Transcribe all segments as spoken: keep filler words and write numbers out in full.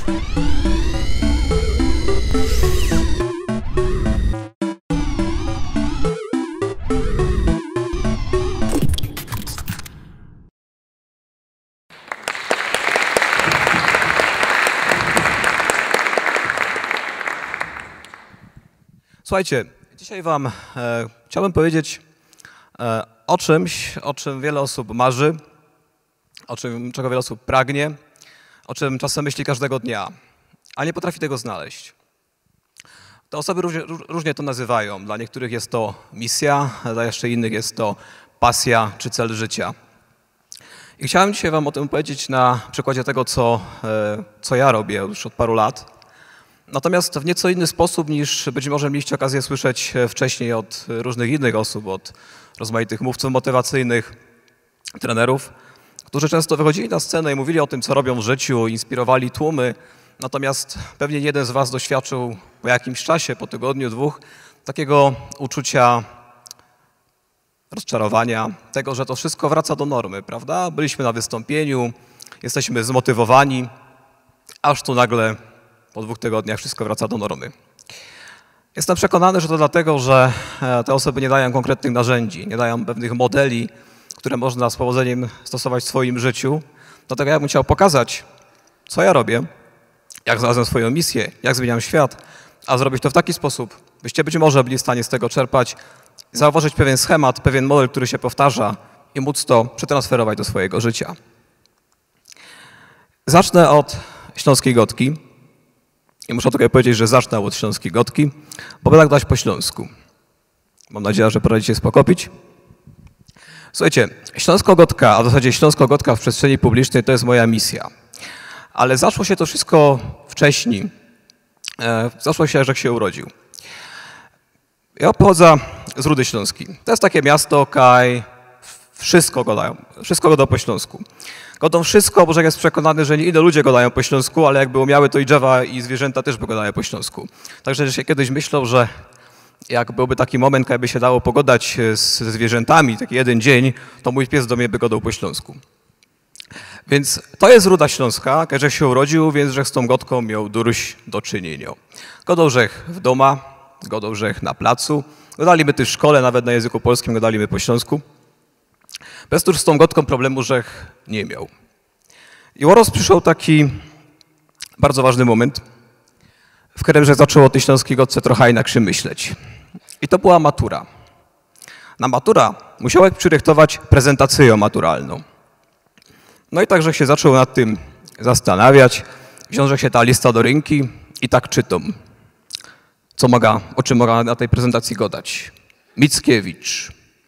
Słuchajcie, dzisiaj wam e, chciałbym powiedzieć e, o czymś, o czym wiele osób marzy, o czym, czego wiele osób pragnie, o czym czasem myśli każdego dnia, a nie potrafi tego znaleźć. Te osoby różnie, różnie to nazywają. Dla niektórych jest to misja, dla jeszcze innych jest to pasja czy cel życia. I chciałem dzisiaj wam o tym powiedzieć na przykładzie tego, co, e, co ja robię już od paru lat. Natomiast w nieco inny sposób niż być może mieliście okazję słyszeć wcześniej od różnych innych osób, od rozmaitych mówców motywacyjnych, trenerów, którzy często wychodzili na scenę i mówili o tym, co robią w życiu, inspirowali tłumy. Natomiast pewnie nie jeden z was doświadczył po jakimś czasie, po tygodniu, dwóch, takiego uczucia rozczarowania, tego, że to wszystko wraca do normy, prawda? Byliśmy na wystąpieniu, jesteśmy zmotywowani, aż tu nagle po dwóch tygodniach wszystko wraca do normy. Jestem przekonany, że to dlatego, że te osoby nie dają konkretnych narzędzi, nie dają pewnych modeli, które można z powodzeniem stosować w swoim życiu. Dlatego ja bym chciał pokazać, co ja robię, jak znalazłem swoją misję, jak zmieniam świat, a zrobić to w taki sposób, byście być może byli w stanie z tego czerpać, zauważyć pewien schemat, pewien model, który się powtarza i móc to przetransferować do swojego życia. Zacznę od Śląskiej Gotki. I muszę tutaj powiedzieć, że zacznę od Śląskiej Gotki, bo będę dać po śląsku. Mam nadzieję, że poradzicie spokopić. Słuchajcie, Śląsko-Gotka, a w zasadzie Śląsko-Gotka w przestrzeni publicznej to jest moja misja. Ale zaczło się to wszystko wcześniej. E, zaczło się, że się urodził. Ja pochodzę z Rudy Śląskiej. To jest takie miasto, kaj, wszystko gadają, wszystko godą po śląsku. Godą wszystko, bo jest przekonany, że nie inne ludzie gadają po śląsku, ale jakby umiały, to i drzewa, i zwierzęta też by gadają po śląsku. Także że się kiedyś myślał, że jak byłby taki moment, jakby się dało pogadać ze zwierzętami, taki jeden dzień, to mój pies do mnie by gadał po śląsku. Więc to jest Ruda Śląska, że się urodził, więc że z tą Gotką miał durś do czynienia. Godał żech w doma, godał żech na placu, gadaliśmy też w szkole, nawet na języku polskim gadaliśmy po śląsku. Bez tuż z tą Gotką problemu żech nie miał. I oraz przyszedł taki bardzo ważny moment, w którym że zaczął o tej Śląskiej Gotce trochę inaczej myśleć. I to była matura. Na matura musiał przyrechtować prezentację maturalną. No i także się zaczął nad tym zastanawiać, wziął się ta lista do ręki i tak czytam, co mogę, o czym mogę na tej prezentacji gadać. Mickiewicz,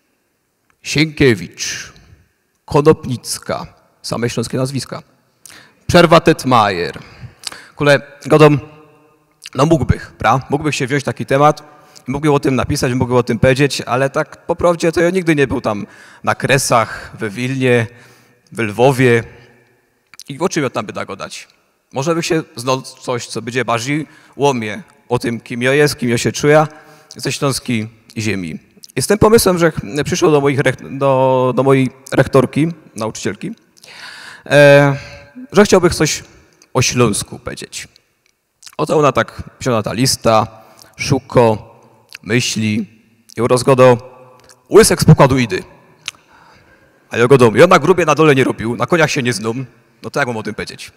Sienkiewicz, Konopnicka, same śląskie nazwiska, Przerwa-Tetmajer. Kule, godą, no mógłbych, pra? Mógłbych się wziąć taki temat, mógłbym o tym napisać, mógłbym o tym powiedzieć, ale tak po prawdzie to ja nigdy nie był tam na Kresach, we Wilnie, w Lwowie i o czym ja tam będę gadać? Może by się znał coś, co będzie bardziej łomie o tym, kim ja jest, kim ja się czuję ze śląskiej ziemi. I z tym pomysłem, że przyszło do, moich, do, do mojej rektorki, nauczycielki, e, że chciałbym coś o Śląsku powiedzieć. Oto ona tak wzięła ta lista, szuko, myśli i rozgodą łysek z pokładu idy. A ja godą, ja na grubie na dole nie robił, na koniach się nie znam, no to jak mam o tym powiedzieć?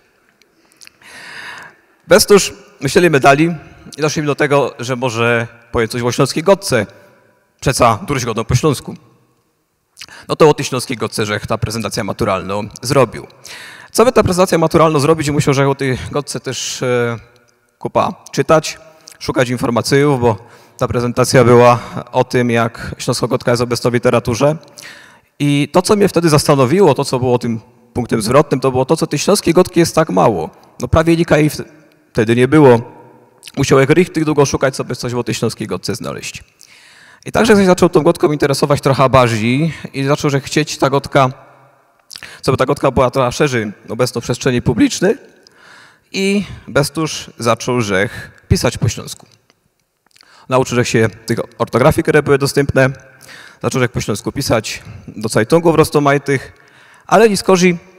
Bez tuż myśleli medali i doszli do tego, że może powiem coś o Śląskiej Gotce, przeca durś godą po śląsku. No to o tej Śląskiej Gotce, że ta prezentacja maturalną zrobił. Co by ta prezentacja maturalną zrobić? Musiał, że o tej Gotce też e, kupa czytać, szukać informacji, bo ta prezentacja była o tym, jak Śląska Gotka jest obecna w literaturze. I to, co mnie wtedy zastanowiło, to, co było tym punktem zwrotnym, to było to, co tej Śląskiej Gotki jest tak mało. No prawie nikt jej wtedy nie było. Musiał jak richtig długo szukać, sobie coś o tej Śląskiej Gotce znaleźć. I także ktoś zaczął tą Gotką interesować trochę bardziej i zaczął, że chcieć ta Gotka, co by ta Gotka była trochę szerzej obecna w przestrzeni publicznej i bez tuż zaczął, że pisać po śląsku. Nauczył się tych ortografii, które były dostępne, zaczął po śląsku pisać do cajtungów roztomajtych, ale niskorzy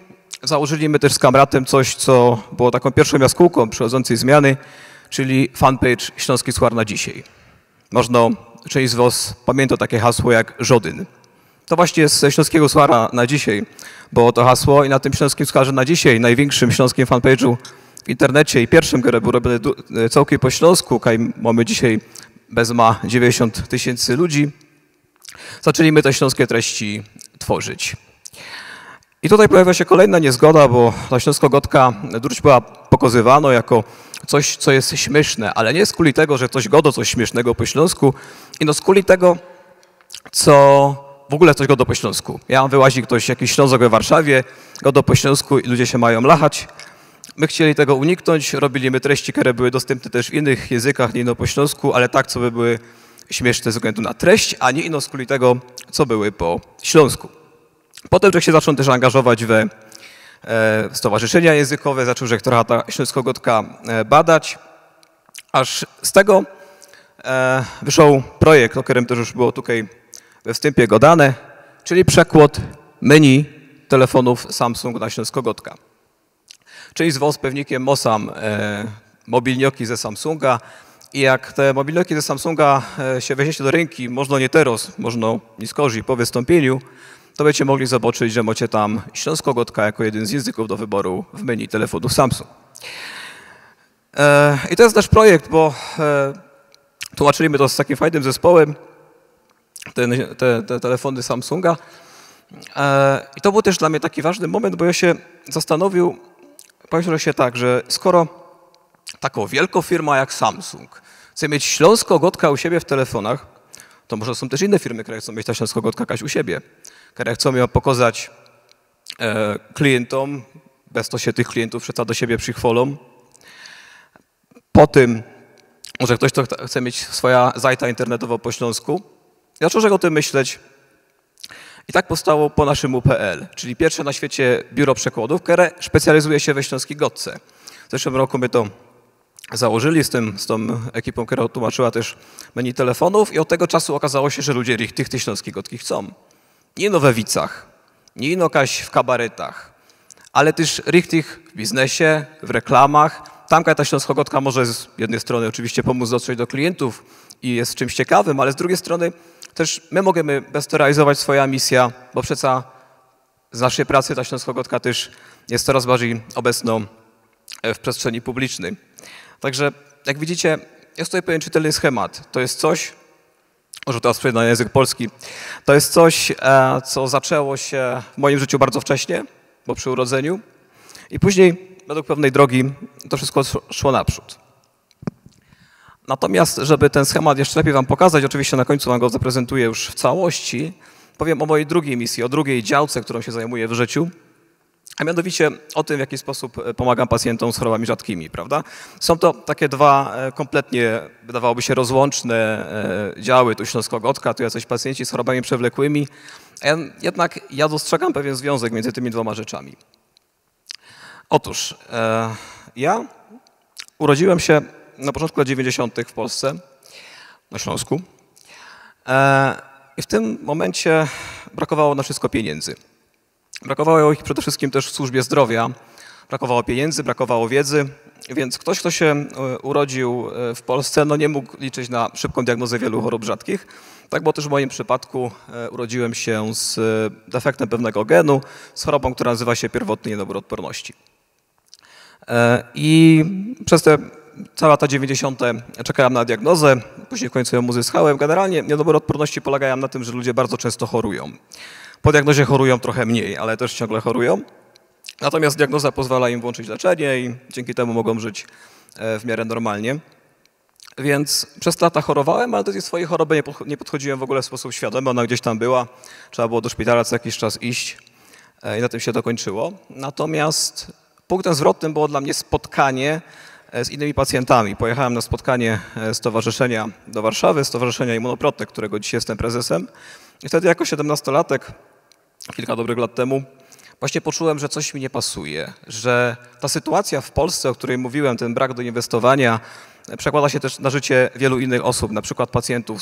założyli my też z kamratem coś, co było taką pierwszą jaskółką przychodzącej zmiany, czyli fanpage Śląski Suchar na dzisiaj. Można, część z was pamięta takie hasło jak Żodyn. To właśnie jest ze Śląskiego Suchara na dzisiaj było to hasło i na tym Śląskim Sucharze na dzisiaj, największym śląskim fanpage'u w internecie i pierwszym, który był robiony całkiem po śląsku, kaj mamy dzisiaj bez ma dziewięćdziesiąt tysięcy ludzi, zaczęli my te śląskie treści tworzyć. I tutaj pojawia się kolejna niezgoda, bo ta śląsko-gotka druć była pokazywana jako coś, co jest śmieszne, ale nie z kuli tego, że ktoś godo coś śmiesznego po śląsku, ino z kuli tego, co w ogóle coś godo po śląsku. Ja wyłazi ktoś, jakiś Ślązok we Warszawie, godo po śląsku i ludzie się mają lachać. My chcieli tego uniknąć, robili my treści, które były dostępne też w innych językach, nie ino po śląsku, ale tak, co by były śmieszne ze względu na treść, a nie ino z kuli tego, co były po śląsku. Potem człowiek się zaczął też angażować we e, stowarzyszenia językowe, zaczął, że trochę ta śląsko-gotka e, badać, aż z tego e, wyszedł projekt, o którym też już było tutaj we wstępie gadane, czyli przekład menu telefonów Samsung na śląsko-gotka. Czyli z was pewnikiem mosam e, mobilnioki ze Samsunga i jak te mobilnioki ze Samsunga e, się weźmiecie do ręki, można nie teraz, można nie skorzy po wystąpieniu, to będziecie mogli zobaczyć, że macie tam śląsko-gotka jako jeden z języków do wyboru w menu telefonów Samsung. E, I to jest nasz projekt, bo e, tłumaczyliśmy to z takim fajnym zespołem, ten, te, te telefony Samsunga. E, I to był też dla mnie taki ważny moment, bo ja się zastanowił, powiem się tak, że skoro taką wielką firma jak Samsung chce mieć śląsko-gotka u siebie w telefonach, to może są też inne firmy, które chcą mieć ta śląsko-gotka jakaś u siebie, które chcą ją pokazać e, klientom, bez to się tych klientów przeca do siebie przychwolą. Po tym, może ktoś, kto chce mieć swoja zajta internetowa po śląsku, zaczął o tym myśleć. I tak powstało po naszemu kropka pe el, czyli pierwsze na świecie biuro przekładów, które specjalizuje się we śląskiej gotce. W zeszłym roku my to założyli z, tym, z tą ekipą, która tłumaczyła też menu telefonów i od tego czasu okazało się, że ludzie tych, tych śląskich gotki chcą. Nie ino we wicach, nie ino kaś w kabaretach, ale też richtych w biznesie, w reklamach. Tam ta śląsko-gotka może z jednej strony oczywiście pomóc dotrzeć do klientów i jest czymś ciekawym, ale z drugiej strony też my możemy bez to realizować swoja misja, bo przeca z naszej pracy ta śląsko-gotka też jest coraz bardziej obecną w przestrzeni publicznej. Także jak widzicie, jest tutaj pewien czytelny schemat. To jest coś, może teraz przejdę na język polski, to jest coś, co zaczęło się w moim życiu bardzo wcześnie, bo przy urodzeniu i później według pewnej drogi to wszystko szło naprzód. Natomiast, żeby ten schemat jeszcze lepiej wam pokazać, oczywiście na końcu wam go zaprezentuję już w całości, powiem o mojej drugiej misji, o drugiej działce, którą się zajmuję w życiu, a mianowicie o tym, w jaki sposób pomagam pacjentom z chorobami rzadkimi, prawda? Są to takie dwa kompletnie, wydawałoby się, rozłączne działy, tu śląsko-gotka, tu jacyś pacjenci z chorobami przewlekłymi, jednak ja dostrzegam pewien związek między tymi dwoma rzeczami. Otóż ja urodziłem się na początku lat dziewięćdziesiątych w Polsce, na Śląsku. I w tym momencie brakowało na wszystko pieniędzy. Brakowało ich przede wszystkim też w służbie zdrowia. Brakowało pieniędzy, brakowało wiedzy, więc ktoś, kto się urodził w Polsce, no nie mógł liczyć na szybką diagnozę wielu chorób rzadkich. Tak było też w moim przypadku. Urodziłem się z defektem pewnego genu, z chorobą, która nazywa się pierwotny niedobór odporności. I przez te cała ta dziewięćdziesiąte czekałem na diagnozę, później w końcu ją uzyskałem. Generalnie niedobór odporności polegają na tym, że ludzie bardzo często chorują. Po diagnozie chorują trochę mniej, ale też ciągle chorują. Natomiast diagnoza pozwala im włączyć leczenie i dzięki temu mogą żyć w miarę normalnie. Więc przez lata chorowałem, ale do tej swojej choroby nie podchodziłem w ogóle w sposób świadomy. Ona gdzieś tam była, trzeba było do szpitala co jakiś czas iść i na tym się to kończyło. Natomiast punktem zwrotnym było dla mnie spotkanie z innymi pacjentami. Pojechałem na spotkanie stowarzyszenia do Warszawy, Stowarzyszenia Immunoprotect, którego dzisiaj jestem prezesem. I wtedy jako siedemnastolatek, kilka dobrych lat temu, właśnie poczułem, że coś mi nie pasuje, że ta sytuacja w Polsce, o której mówiłem, ten brak doinwestowania, przekłada się też na życie wielu innych osób, na przykład pacjentów z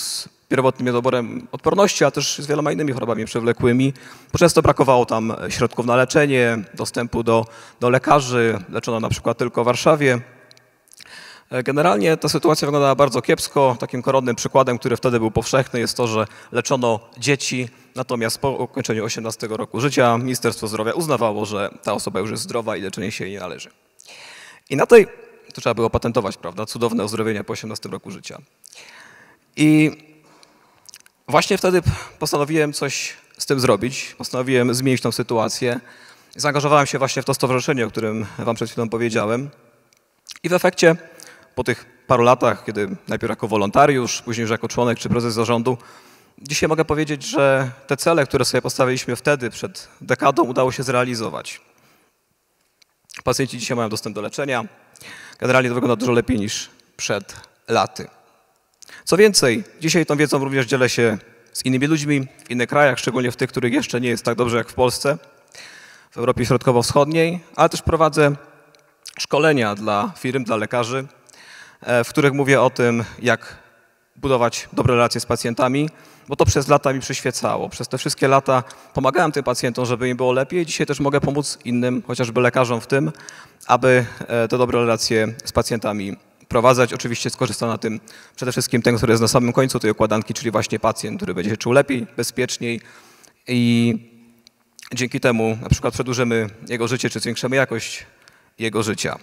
pierwotnym niedoborem odporności, a też z wieloma innymi chorobami przewlekłymi, bo często brakowało tam środków na leczenie, dostępu do, do lekarzy, leczono na przykład tylko w Warszawie. Generalnie ta sytuacja wyglądała bardzo kiepsko. Takim koronnym przykładem, który wtedy był powszechny, jest to, że leczono dzieci, natomiast po ukończeniu osiemnastego roku życia Ministerstwo Zdrowia uznawało, że ta osoba już jest zdrowa i leczenie się jej nie należy. I na tej, to trzeba było patentować, prawda, cudowne ozdrowienie po osiemnastym roku życia. I właśnie wtedy postanowiłem coś z tym zrobić, postanowiłem zmienić tą sytuację. Zaangażowałem się właśnie w to stowarzyszenie, o którym wam przed chwilą powiedziałem. I w efekcie po tych paru latach, kiedy najpierw jako wolontariusz, później już jako członek czy prezes zarządu, dzisiaj mogę powiedzieć, że te cele, które sobie postawiliśmy wtedy, przed dekadą, udało się zrealizować. Pacjenci dzisiaj mają dostęp do leczenia. Generalnie to wygląda dużo lepiej niż przed laty. Co więcej, dzisiaj tą wiedzą również dzielę się z innymi ludźmi w innych krajach, szczególnie w tych, których jeszcze nie jest tak dobrze jak w Polsce, w Europie Środkowo-Wschodniej, ale też prowadzę szkolenia dla firm, dla lekarzy, w których mówię o tym, jak budować dobre relacje z pacjentami, bo to przez lata mi przyświecało. Przez te wszystkie lata pomagałem tym pacjentom, żeby im było lepiej. Dzisiaj też mogę pomóc innym, chociażby lekarzom w tym, aby te dobre relacje z pacjentami prowadzać. Oczywiście skorzysta na tym przede wszystkim ten, który jest na samym końcu tej układanki, czyli właśnie pacjent, który będzie się czuł lepiej, bezpieczniej i dzięki temu na przykład przedłużymy jego życie, czy zwiększymy jakość jego życia.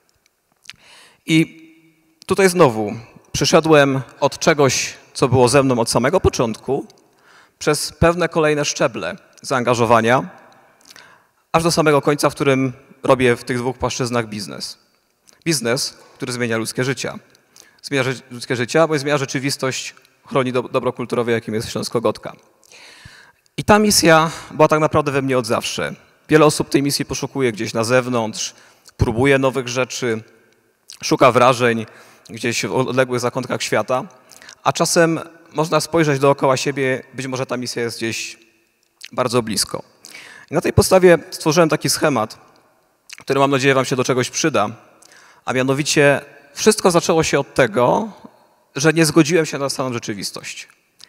I tutaj znowu przyszedłem od czegoś, co było ze mną od samego początku, przez pewne kolejne szczeble zaangażowania, aż do samego końca, w którym robię w tych dwóch płaszczyznach biznes. Biznes, który zmienia ludzkie życia. Zmienia ludzkie życia, bo zmienia rzeczywistość, chroni do, dobro kulturowe, jakim jest Śląsko-Gotka. I ta misja była tak naprawdę we mnie od zawsze. Wiele osób tej misji poszukuje gdzieś na zewnątrz, próbuje nowych rzeczy, szuka wrażeń gdzieś w odległych zakątkach świata, a czasem można spojrzeć dookoła siebie, być może ta misja jest gdzieś bardzo blisko. I na tej podstawie stworzyłem taki schemat, który mam nadzieję wam się do czegoś przyda, a mianowicie wszystko zaczęło się od tego, że nie zgodziłem się na staną rzeczywistość.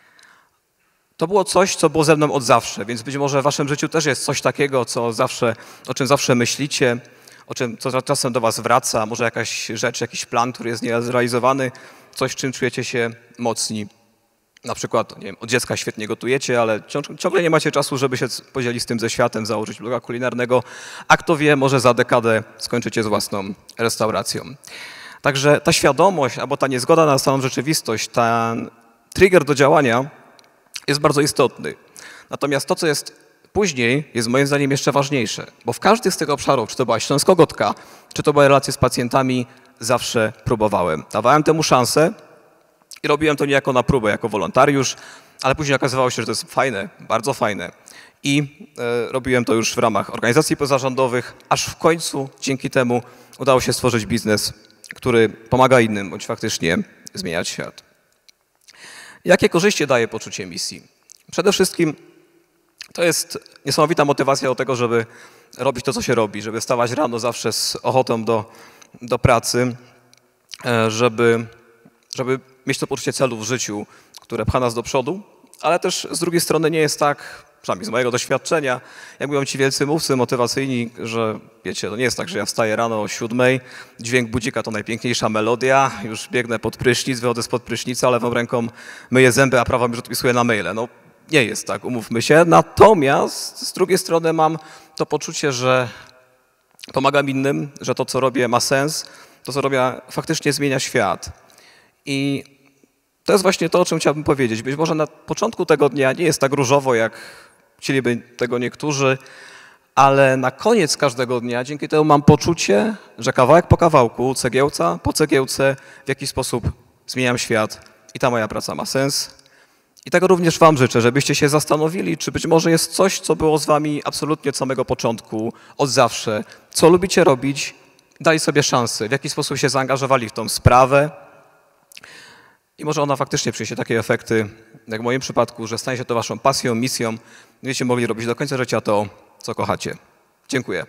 To było coś, co było ze mną od zawsze, więc być może w waszym życiu też jest coś takiego, co zawsze, o czym zawsze myślicie, o czym co czasem do was wraca, może jakaś rzecz, jakiś plan, który jest niezrealizowany, coś, czym czujecie się mocni. Na przykład, nie wiem, od dziecka świetnie gotujecie, ale ciągle nie macie czasu, żeby się podzielić z tym ze światem, założyć bloga kulinarnego, a kto wie, może za dekadę skończycie z własną restauracją. Także ta świadomość, albo ta niezgoda na staną rzeczywistość, ten trigger do działania jest bardzo istotny. Natomiast to, co jest później, jest moim zdaniem jeszcze ważniejsze, bo w każdym z tych obszarów, czy to była Śląsko-Gotka, czy to były relacje z pacjentami, zawsze próbowałem. Dawałem temu szansę i robiłem to niejako na próbę, jako wolontariusz, ale później okazywało się, że to jest fajne, bardzo fajne. I e, robiłem to już w ramach organizacji pozarządowych, aż w końcu dzięki temu udało się stworzyć biznes, który pomaga innym, bądź faktycznie zmieniać świat. Jakie korzyści daje poczucie misji? Przede wszystkim to jest niesamowita motywacja do tego, żeby robić to, co się robi, żeby wstawać rano zawsze z ochotą do, do pracy, żeby, żeby mieć to poczucie celu w życiu, które pcha nas do przodu, ale też z drugiej strony nie jest tak, przynajmniej z mojego doświadczenia, jak mówią ci wielcy mówcy motywacyjni, że wiecie, to nie jest tak, że ja wstaję rano o siódmej, dźwięk budzika to najpiękniejsza melodia, już biegnę pod prysznic, wychodzę spod prysznica, lewą ręką myję zęby, a prawą już odpisuję na maile. No nie jest tak, umówmy się. Natomiast z drugiej strony mam to poczucie, że pomagam innym, że to, co robię, ma sens, to, co robię, faktycznie zmienia świat. I to jest właśnie to, o czym chciałbym powiedzieć. Być może na początku tego dnia nie jest tak różowo, jak chcieliby tego niektórzy, ale na koniec każdego dnia dzięki temu mam poczucie, że kawałek po kawałku, cegiełca po cegiełce w jakiś sposób zmieniam świat i ta moja praca ma sens. I tego również wam życzę, żebyście się zastanowili, czy być może jest coś, co było z wami absolutnie od samego początku, od zawsze, co lubicie robić, dali sobie szansę, w jaki sposób się zaangażowali w tą sprawę. I może ona faktycznie przyniesie takie efekty, jak w moim przypadku, że stanie się to waszą pasją, misją, będziecie mogli robić do końca życia to, co kochacie. Dziękuję.